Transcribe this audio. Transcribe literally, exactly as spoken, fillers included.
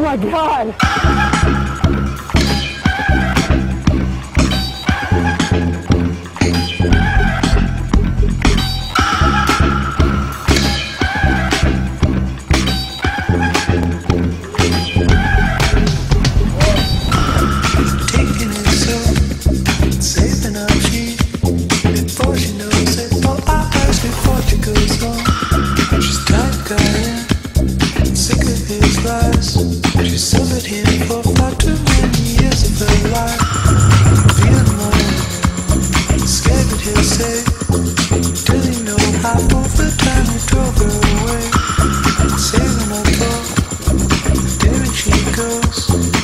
my God! Taking it slow, saving our feet. Before she knows it, all our eyes before she goes home. She's tired, got in, sick of his lies. She suffered him for far too many years of her life. Feeling lonely, scared what he'll say. Didn't know how over time he drove her away. Saving her boat, there she goes.